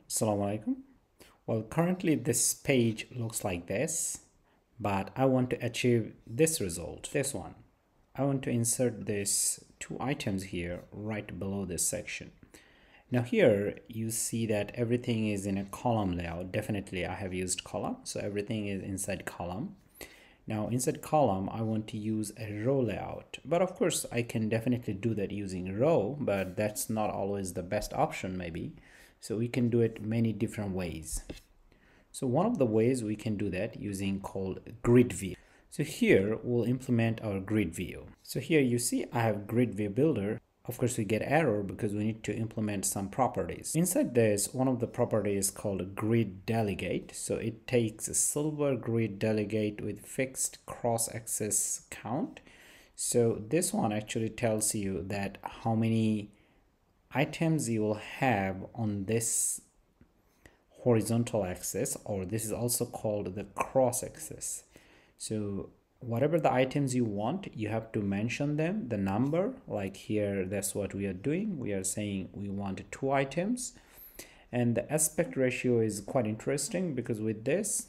Assalamu alaikum. Well, currently this page looks like this, but I want to achieve this result, this one. I want to insert this two items here right below this section. Now here you see that everything is in a column layout. Definitely I have used column, so everything is inside column. Now inside column I want to use a row layout, but of course I can definitely do that using row, but that's not always the best option maybe. So we can do it many different ways. So one of the ways we can do that using called grid view. So here we'll implement our grid view. So here you see I have grid view builder. Of course we get error because we need to implement some properties. Inside this, one of the properties called grid delegate. So it takes a silver grid delegate with fixed cross-axis count. So this one actually tells you that how many items you will have on this horizontal axis, or this is also called the cross axis. So whatever the items you want, you have to mention them, the number, like here that's what we are doing. We are saying we want 2 items, and the aspect ratio is quite interesting because with this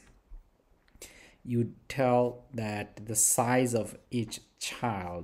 you tell that the size of each child,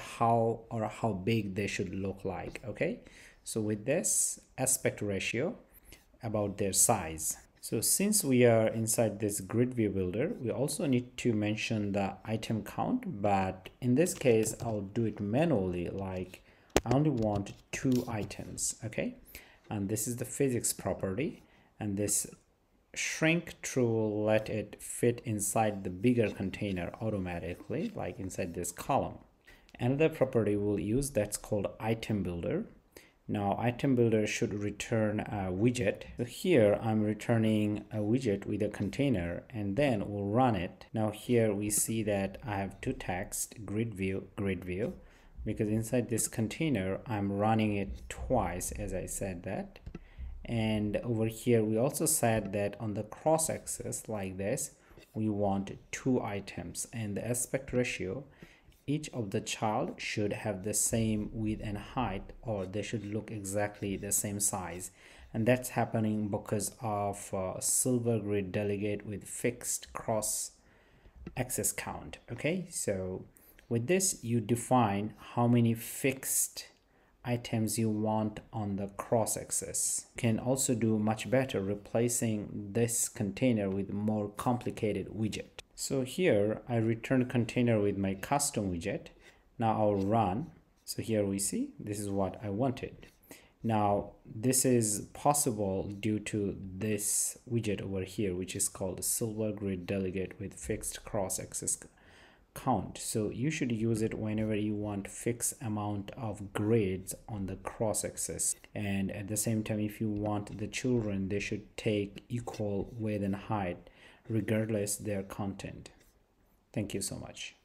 how big they should look like. Okay, so with this aspect ratio about their size. So since we are inside this grid view builder, we also need to mention the item count, but in this case I'll do it manually, like I only want 2 items. Okay, and this is the physics property, and this shrink true will let it fit inside the bigger container automatically, like inside this column. Another property we'll use that's called item builder. Now item builder should return a widget. So here I'm returning a widget with a container, and then we'll run it. Now here we see that I have 2 text, grid view, because inside this container I'm running it twice, as I said that. And over here we also said that on the cross axis like this we want 2 items, and the aspect ratio, each of the child should have the same width and height, or they should look exactly the same size, and that's happening because of silver grid delegate with fixed cross axis count. Okay, so with this you define how many fixed items you want on the cross axis. You can also do much better replacing this container with more complicated widget. So here I return container with my custom widget. Now I'll run. So here we see this is what I wanted. Now this is possible due to this widget over here, which is called silver grid delegate with fixed cross axis count. So you should use it whenever you want fixed amount of grids on the cross axis, and at the same time if you want the children, they should take equal width and height regardless their content. Thank you so much.